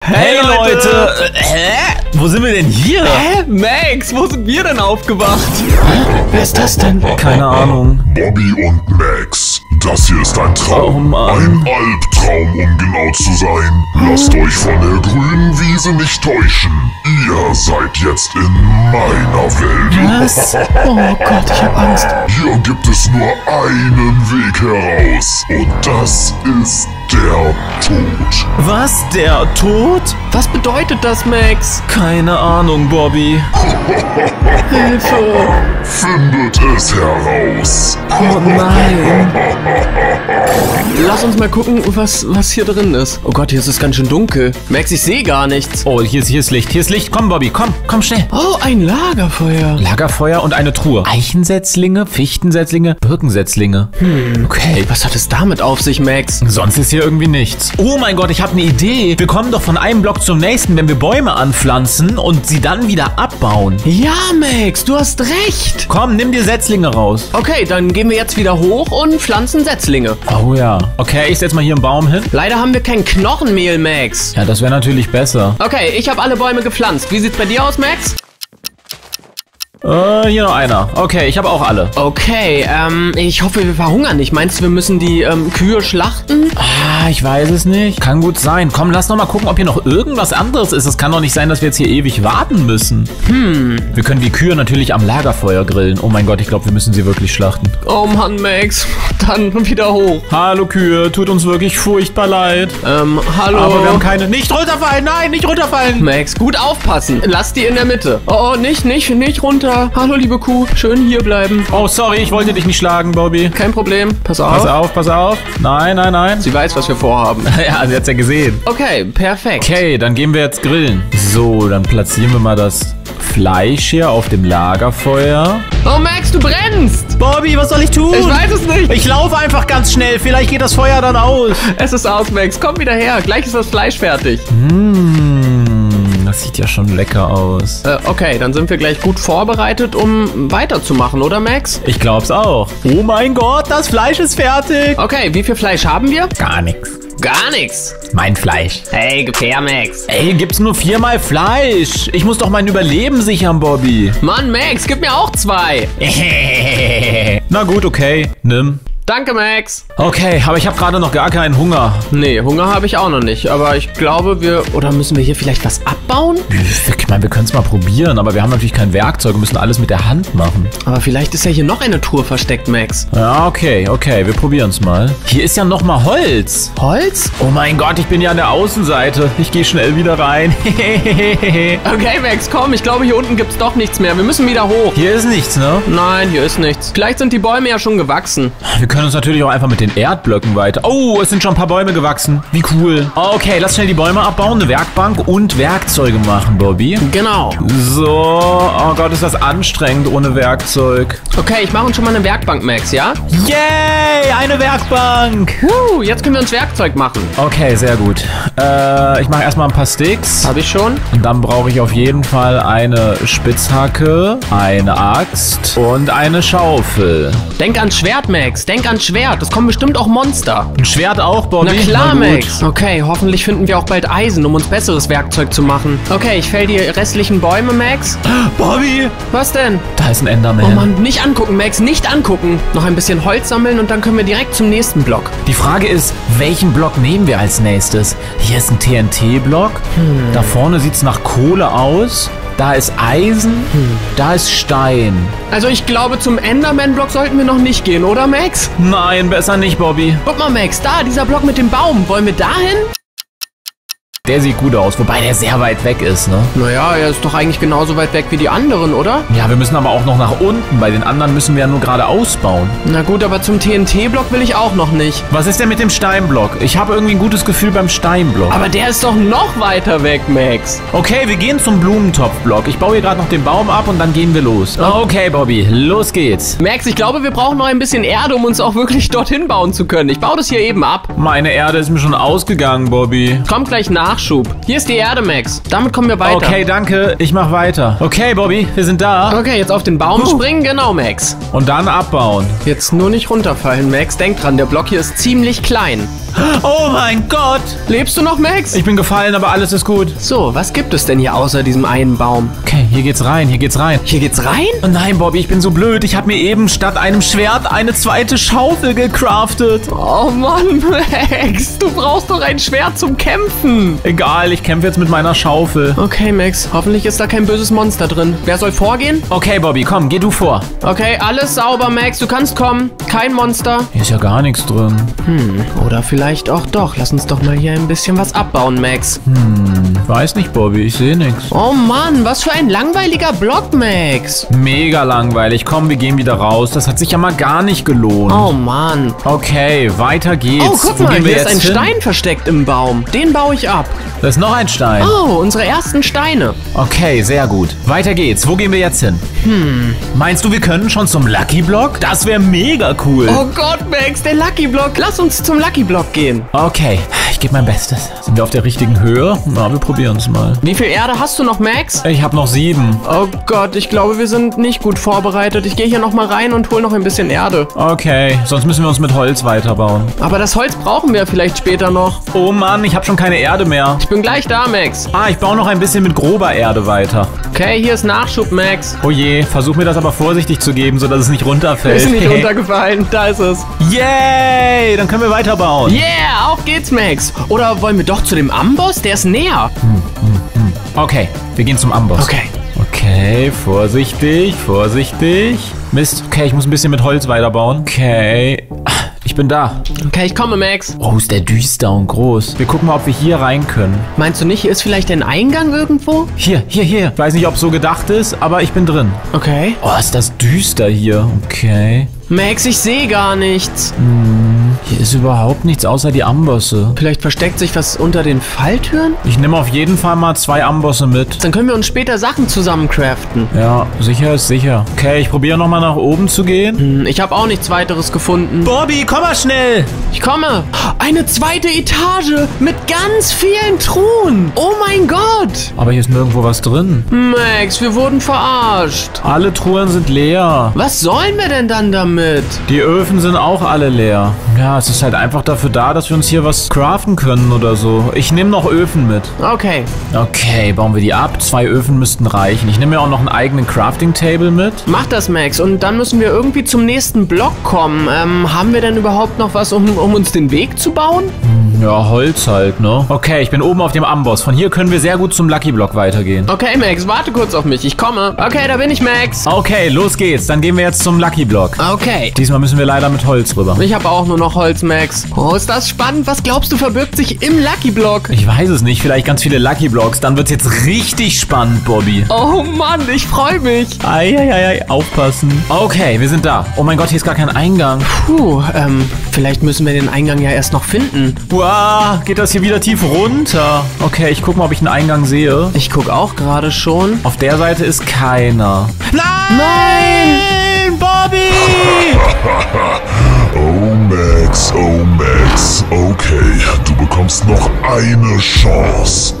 Hey Leute! Hä? Wo sind wir denn hier? Hä? Max, wo sind wir denn aufgewacht? Wer ist das denn? Keine Ahnung. Bobby und Max, das hier ist ein Traum. Oh Mann. Ein Albtraum, um genau zu sein. Lasst euch von der grünen Wiese nicht täuschen. Ihr seid jetzt in meiner Welt. Was? Oh Gott, ich hab Angst. Hier gibt es nur einen Weg heraus. Und das ist der Tod. Was? Der Tod? Was bedeutet das, Max? Keine Ahnung, Bobby. Hilfe! Findet es heraus. Oh nein. Lass uns mal gucken, was hier drin ist. Oh Gott, hier ist es ganz schön dunkel. Max, ich sehe gar nichts. Oh, hier ist Licht. Hier ist Licht. Komm, Bobby, komm schnell. Oh, ein Lagerfeuer. Lagerfeuer und eine Truhe. Eichensetzlinge, Fichtensetzlinge, Birkensetzlinge. Okay. Was hat es damit auf sich, Max? Sonst ist hier irgendwie nichts. Oh mein Gott, ich habe eine Idee. Wir kommen doch von einem Block zum nächsten, wenn wir Bäume anpflanzen und sie dann wieder abbauen. Ja, Max, du hast recht. Komm, nimm dir Setzlinge raus. Okay, dann gehen wir jetzt wieder hoch und pflanzen Setzlinge. Oh ja. Okay, ich setz mal hier einen Baum hin. Leider haben wir kein Knochenmehl, Max. Ja, das wäre natürlich besser. Okay, ich habe alle Bäume gepflanzt. Wie sieht's bei dir aus, Max? Hier noch einer. Okay, ich habe auch alle. Okay, ich hoffe, wir verhungern nicht. Meinst du, wir müssen die Kühe schlachten? Ich weiß es nicht. Kann gut sein. Komm, lass noch mal gucken, ob hier noch irgendwas anderes ist. Es kann doch nicht sein, dass wir jetzt hier ewig warten müssen. Wir können die Kühe natürlich am Lagerfeuer grillen. Oh mein Gott, ich glaube, wir müssen sie wirklich schlachten. Oh Mann, Max. Dann wieder hoch. Hallo Kühe, tut uns wirklich furchtbar leid. Hallo. Aber wir haben keine... Nicht runterfallen, nein, nicht runterfallen. Max, gut aufpassen. Lass die in der Mitte. Oh, nicht runter. Hallo, liebe Kuh. Schön hier bleiben. Oh, sorry, ich wollte dich nicht schlagen, Bobby. Kein Problem. Pass auf. Pass auf. Nein. Sie weiß, was wir vorhaben. Ja, sie hat's ja gesehen. Okay, perfekt. Okay, dann gehen wir jetzt grillen. So, dann platzieren wir mal das Fleisch hier auf dem Lagerfeuer. Oh, Max, du brennst. Bobby, was soll ich tun? Ich weiß es nicht. Ich laufe einfach ganz schnell. Vielleicht geht das Feuer dann aus. Es ist aus, Max. Komm wieder her. Gleich ist das Fleisch fertig. Das sieht ja schon lecker aus. Okay, dann sind wir gleich gut vorbereitet, um weiterzumachen, oder, Max? Ich glaub's auch. Oh mein Gott, das Fleisch ist fertig. Okay, wie viel Fleisch haben wir? Gar nichts. Gar nichts. Mein Fleisch. Hey, gib her, Max. Ey, gibt's nur 4-mal Fleisch. Ich muss doch mein Überleben sichern, Bobby. Mann, Max, gib mir auch 2. Na gut, okay. Nimm. Danke, Max. Okay, aber ich habe gerade noch gar keinen Hunger. Nee, Hunger habe ich auch noch nicht. Aber ich glaube, Oder müssen wir hier vielleicht was abbauen? Ich meine, wir können es mal probieren, aber wir haben natürlich kein Werkzeug. Wir müssen alles mit der Hand machen. Aber vielleicht ist ja hier noch eine Truhe versteckt, Max. Ja, okay. Wir probieren es mal. Hier ist ja noch mal Holz. Holz? Oh mein Gott, ich bin ja an der Außenseite. Ich gehe schnell wieder rein. Okay, Max, komm. Ich glaube, hier unten gibt's doch nichts mehr. Wir müssen wieder hoch. Hier ist nichts, ne? Nein, hier ist nichts. Vielleicht sind die Bäume ja schon gewachsen. Wir können uns natürlich auch einfach mit den Erdblöcken weiter... Oh, es sind schon ein paar Bäume gewachsen. Wie cool. Okay, lass schnell die Bäume abbauen, eine Werkbank und Werkzeuge machen, Bobby. Genau. So, oh Gott, ist das anstrengend ohne Werkzeug. Okay, ich mache uns schon mal eine Werkbank, Max, ja? Yay, eine Werkbank. Jetzt können wir uns Werkzeug machen. Okay, sehr gut. Ich mache erstmal ein paar Sticks. Habe ich schon. Und dann brauche ich auf jeden Fall eine Spitzhacke, eine Axt und eine Schaufel. Denk ans Schwert, Max. Denk ans Schwert. Das kommen bestimmt auch Monster. Ein Schwert auch, Bobby? Na klar, Max. Okay, hoffentlich finden wir auch bald Eisen, um uns besseres Werkzeug zu machen. Okay, ich fäll die restlichen Bäume, Max. Bobby! Was denn? Da ist ein Enderman. Oh Mann, nicht angucken, Max, nicht angucken. Noch ein bisschen Holz sammeln und dann können wir direkt zum nächsten Block. Die Frage ist, welchen Block nehmen wir als nächstes? Hier ist ein TNT-Block. Da vorne sieht es nach Kohle aus. Da ist Eisen, da ist Stein. Also ich glaube, zum Enderman-Block sollten wir noch nicht gehen, oder, Max? Nein, besser nicht, Bobby. Guck mal, Max, da, dieser Block mit dem Baum. Wollen wir dahin? Der sieht gut aus, wobei der sehr weit weg ist, ne? Naja, er ist doch eigentlich genauso weit weg wie die anderen, oder? Ja, wir müssen aber auch noch nach unten. Bei den anderen müssen wir ja nur gerade ausbauen. Na gut, aber zum TNT-Block will ich auch noch nicht. Was ist denn mit dem Steinblock? Ich habe irgendwie ein gutes Gefühl beim Steinblock. Aber der ist doch noch weiter weg, Max. Okay, wir gehen zum Blumentopfblock. Ich baue hier gerade noch den Baum ab und dann gehen wir los. Okay, Bobby, los geht's. Max, ich glaube, wir brauchen noch ein bisschen Erde, um uns auch wirklich dorthin bauen zu können. Ich baue das hier eben ab. Meine Erde ist mir schon ausgegangen, Bobby. Kommt gleich nach. Nachschub. Hier ist die Erde, Max. Damit kommen wir weiter. Okay, danke. Ich mach weiter. Okay, Bobby, wir sind da. Okay, jetzt auf den Baum springen. Genau, Max. Und dann abbauen. Jetzt nur nicht runterfallen, Max. Denk dran, der Block hier ist ziemlich klein. Oh mein Gott. Lebst du noch, Max? Ich bin gefallen, aber alles ist gut. So, was gibt es denn hier außer diesem einen Baum? Okay, hier geht's rein, hier geht's rein. Hier geht's rein? Oh nein, Bobby, ich bin so blöd. Ich habe mir eben statt einem Schwert eine zweite Schaufel gecraftet. Oh Mann, Max. Du brauchst doch ein Schwert zum Kämpfen. Egal, ich kämpfe jetzt mit meiner Schaufel. Okay, Max. Hoffentlich ist da kein böses Monster drin. Wer soll vorgehen? Okay, Bobby, komm, geh du vor. Okay, alles sauber, Max. Du kannst kommen. Kein Monster. Hier ist ja gar nichts drin. Oder vielleicht auch doch. Lass uns doch mal hier ein bisschen was abbauen, Max. Weiß nicht, Bobby, ich sehe nichts. Oh Mann, was für ein langweiliger Block, Max. Mega langweilig. Komm, wir gehen wieder raus. Das hat sich ja mal gar nicht gelohnt. Oh Mann. Okay, weiter geht's. Oh, guck Wo mal, gehen wir hier ist ein jetzt hin? Stein versteckt im Baum. Den baue ich ab. Da ist noch ein Stein. Oh, unsere ersten Steine. Okay, sehr gut. Weiter geht's. Wo gehen wir jetzt hin? Meinst du, wir können schon zum Lucky Block? Das wäre mega cool. Oh Gott, Max, der Lucky Block. Lass uns zum Lucky Block gehen. Okay, ich gebe mein Bestes. Sind wir auf der richtigen Höhe? Na, wir probieren es mal. Wie viel Erde hast du noch, Max? Ich habe noch 7. Oh Gott, ich glaube, wir sind nicht gut vorbereitet. Ich gehe hier noch mal rein und hole noch ein bisschen Erde. Okay, sonst müssen wir uns mit Holz weiterbauen. Aber das Holz brauchen wir vielleicht später noch. Oh Mann, ich habe schon keine Erde mehr. Ich bin gleich da, Max. Ich baue noch ein bisschen mit grober Erde weiter. Okay, hier ist Nachschub, Max. Oh je, versuch mir das aber vorsichtig zu geben, sodass es nicht runterfällt. Ist nicht runtergefallen. Da ist es. Yay, dann können wir weiterbauen. Yeah, auf geht's, Max. Oder wollen wir doch zu dem Amboss? Der ist näher. Okay, wir gehen zum Amboss. Okay, vorsichtig, vorsichtig. Mist, okay, ich muss ein bisschen mit Holz weiterbauen. Okay, ich bin da. Okay, ich komme, Max. Oh, ist der düster und groß. Wir gucken mal, ob wir hier rein können. Meinst du nicht, hier ist vielleicht ein Eingang irgendwo? Hier. Ich weiß nicht, ob es so gedacht ist, aber ich bin drin. Okay. Oh, ist das düster hier. Okay. Max, ich sehe gar nichts. Hier ist überhaupt nichts außer die Ambosse. Vielleicht versteckt sich was unter den Falltüren? Ich nehme auf jeden Fall mal 2 Ambosse mit. Dann können wir uns später Sachen zusammen craften. Ja, sicher ist sicher. Okay, ich probiere nochmal nach oben zu gehen. Ich habe auch nichts weiteres gefunden. Bobby, komm mal schnell! Ich komme. Eine zweite Etage mit ganz vielen Truhen. Oh mein Gott. Aber hier ist nirgendwo was drin. Max, wir wurden verarscht. Alle Truhen sind leer. Was sollen wir denn dann damit? Die Öfen sind auch alle leer. Ja, es ist halt einfach dafür da, dass wir uns hier was craften können oder so. Ich nehme noch Öfen mit. Okay. Okay, bauen wir die ab. 2 Öfen müssten reichen. Ich nehme mir auch noch einen eigenen Crafting-Table mit. Mach das, Max. Und dann müssen wir irgendwie zum nächsten Block kommen. Haben wir denn überhaupt noch was, um uns den Weg zu bauen? Ja, Holz halt, ne? Okay, ich bin oben auf dem Amboss. Von hier können wir sehr gut zum Lucky Block weitergehen. Okay, Max, warte kurz auf mich. Ich komme. Okay, da bin ich, Max. Okay, los geht's. Dann gehen wir jetzt zum Lucky Block. Okay. Diesmal müssen wir leider mit Holz rüber. Ich habe auch nur noch Holz, Max. Oh, ist das spannend. Was glaubst du, verbirgt sich im Lucky Block? Ich weiß es nicht. Vielleicht ganz viele Lucky Blocks. Dann wird's jetzt richtig spannend, Bobby. Oh Mann, ich freue mich. Eieiei, aufpassen. Okay, wir sind da. Oh mein Gott, hier ist gar kein Eingang. Puh, vielleicht müssen wir den Eingang ja erst noch finden. Wow, geht das hier wieder tief runter? Okay, ich guck mal, ob ich einen Eingang sehe. Ich guck auch gerade schon. Auf der Seite ist keiner. Nein! Bobby! Oh Max, okay, du bekommst noch eine Chance.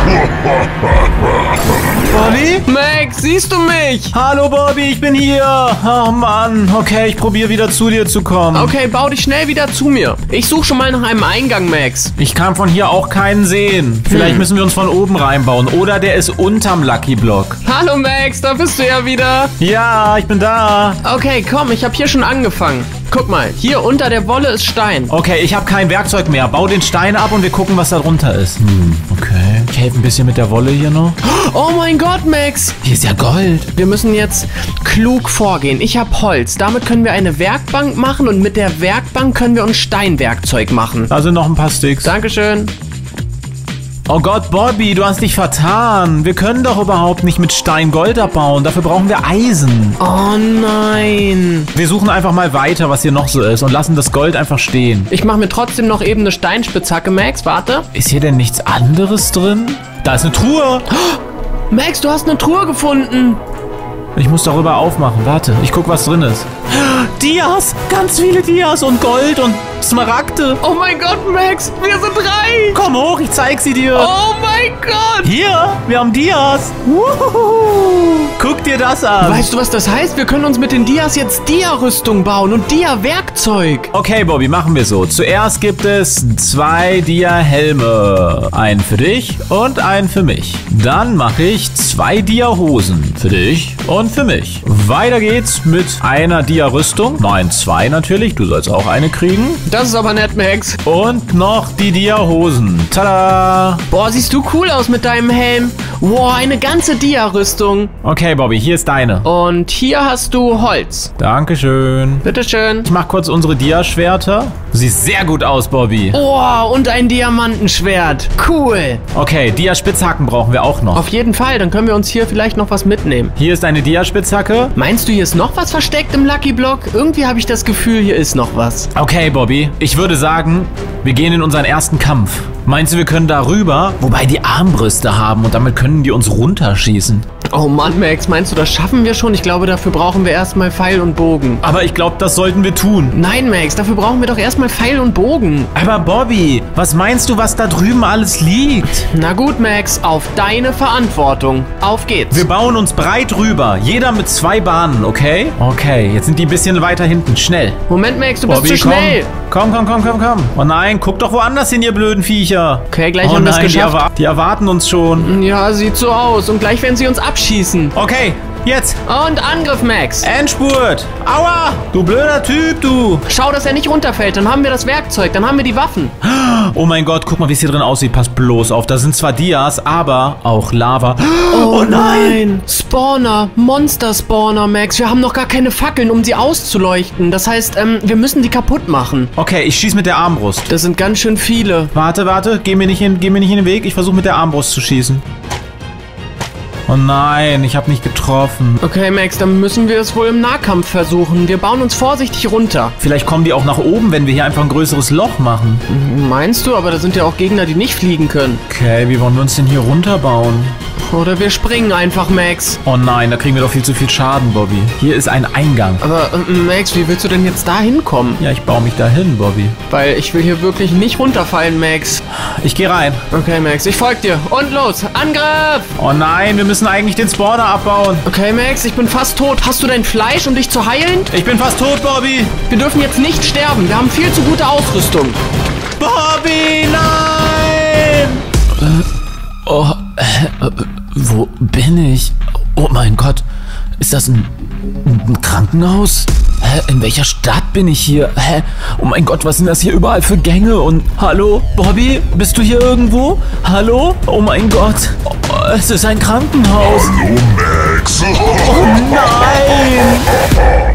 Bobby? Max, siehst du mich? Hallo Bobby, ich bin hier. Oh Mann, okay, ich probiere wieder zu dir zu kommen. Okay, bau dich schnell wieder zu mir. Ich suche schon mal nach einem Eingang, Max. Ich kann von hier auch keinen sehen. Vielleicht müssen wir uns von oben reinbauen. Oder der ist unterm Lucky Block. Hallo Max, da bist du ja wieder. Ja, ich bin da. Okay, komm, ich habe hier schon angefangen. Guck mal, hier unter der Wolle ist Stein. Okay, ich habe kein Werkzeug mehr. Bau den Stein ab und wir gucken, was da drunter ist. Okay. Ich helfe ein bisschen mit der Wolle hier noch. Oh mein Gott, Max. Hier ist ja Gold. Wir müssen jetzt klug vorgehen. Ich habe Holz. Damit können wir eine Werkbank machen und mit der Werkbank können wir uns Steinwerkzeug machen. Da sind noch ein paar Sticks. Dankeschön. Oh Gott, Bobby, du hast dich vertan. Wir können doch überhaupt nicht mit Stein Gold abbauen. Dafür brauchen wir Eisen. Oh nein. Wir suchen einfach mal weiter, was hier noch so ist und lassen das Gold einfach stehen. Ich mache mir trotzdem noch eben eine Steinspitzhacke, Max. Warte. Ist hier denn nichts anderes drin? Da ist eine Truhe. Max, du hast eine Truhe gefunden. Ich muss darüber aufmachen. Warte, ich guck, was drin ist. Dias. Ganz viele Dias und Gold und Smaragde. Oh mein Gott, Max, wir sind 3. Komm hoch, ich zeig sie dir. Oh mein Gott. Hier, wir haben Dias. Wuhu. Guck dir das an. Weißt du, was das heißt? Wir können uns mit den Dias jetzt Dia-Rüstung bauen und Dia-Werkzeug. Okay, Bobby, machen wir so. Zuerst gibt es 2 Dia-Helme. Einen für dich und einen für mich. Dann mache ich 2 Dia-Hosen für dich und für mich. Weiter geht's mit einer Dia-Rüstung. Nein, 2 natürlich. Du sollst auch eine kriegen. Das ist aber nett, Max. Und noch die Dia-Hosen. Tada! Boah, siehst du cool aus mit deinem Helm. Wow, eine ganze Dia-Rüstung. Okay, Bobby, hier ist deine. Und hier hast du Holz. Dankeschön. Bitteschön. Ich mach kurz unsere Dia-Schwerter. Du siehst sehr gut aus, Bobby. Oh, und ein Diamantenschwert. Cool. Okay, Dia-Spitzhacken brauchen wir auch noch. Auf jeden Fall, dann können wir uns hier vielleicht noch was mitnehmen. Hier ist eine Dia-Spitzhacke. Meinst du, hier ist noch was versteckt im Lucky Block? Irgendwie habe ich das Gefühl, hier ist noch was. Okay, Bobby, ich würde sagen, wir gehen in unseren ersten Kampf. Meinst du, wir können da rüber? Wobei die Armbrüste haben und damit können die uns runterschießen. Oh Mann, Max, meinst du, das schaffen wir schon? Ich glaube, dafür brauchen wir erstmal Pfeil und Bogen. Aber ich glaube, das sollten wir tun. Nein, Max, dafür brauchen wir doch erstmal Pfeil und Bogen. Aber Bobby, was meinst du, was da drüben alles liegt? Na gut, Max, auf deine Verantwortung. Auf geht's. Wir bauen uns breit rüber, jeder mit 2 Bahnen, okay? Okay, jetzt sind die ein bisschen weiter hinten, schnell. Moment, Max, du bist Bobby, zu schnell. Komm. Oh nein, guck doch woanders hin, ihr blöden Viecher. Okay, gleich Oh haben wir es nein, geschafft. die erwarten uns schon. Ja, sieht so aus. Und gleich werden sie uns abschießen. Okay, jetzt. Und Angriff, Max. Endspurt. Aua, du blöder Typ, du. Schau, dass er nicht runterfällt. Dann haben wir das Werkzeug. Dann haben wir die Waffen. Oh mein Gott, guck mal, wie es hier drin aussieht. Pass bloß auf. Da sind zwar Dias, aber auch Lava. Oh nein. Spawner. Monster-Spawner, Max. Wir haben noch gar keine Fackeln, um sie auszuleuchten. Das heißt, wir müssen die kaputt machen. Okay, ich schieß mit der Armbrust. Das sind ganz schön viele. Warte. Geh mir nicht in den Weg. Ich versuche mit der Armbrust zu schießen. Oh nein, ich habe nicht getroffen. Okay, Max, dann müssen wir es wohl im Nahkampf versuchen. Wir bauen uns vorsichtig runter. Vielleicht kommen die auch nach oben, wenn wir hier einfach ein größeres Loch machen. Meinst du? Aber da sind ja auch Gegner, die nicht fliegen können. Okay, wie wollen wir uns denn hier runterbauen? Oder wir springen einfach, Max. Oh nein, da kriegen wir doch viel zu viel Schaden, Bobby. Hier ist ein Eingang. Aber, Max, wie willst du denn jetzt da hinkommen? Ja, ich baue mich da hin, Bobby. Weil ich will hier wirklich nicht runterfallen, Max. Ich gehe rein. Okay, Max, ich folge dir. Und los, Angriff! Oh nein, wir müssen eigentlich den Spawner abbauen. Okay, Max, ich bin fast tot. Hast du dein Fleisch, um dich zu heilen? Ich bin fast tot, Bobby. Wir dürfen jetzt nicht sterben. Wir haben viel zu gute Ausrüstung. Bobby, nein! Wo bin ich? Oh mein Gott, ist das ein Krankenhaus? Hä, in welcher Stadt bin ich hier? Hä? Oh mein Gott, was sind das hier überall für Gänge? Und hallo, Bobby, bist du hier irgendwo? Hallo? Oh mein Gott, es ist ein Krankenhaus. Hallo Max. Oh nein!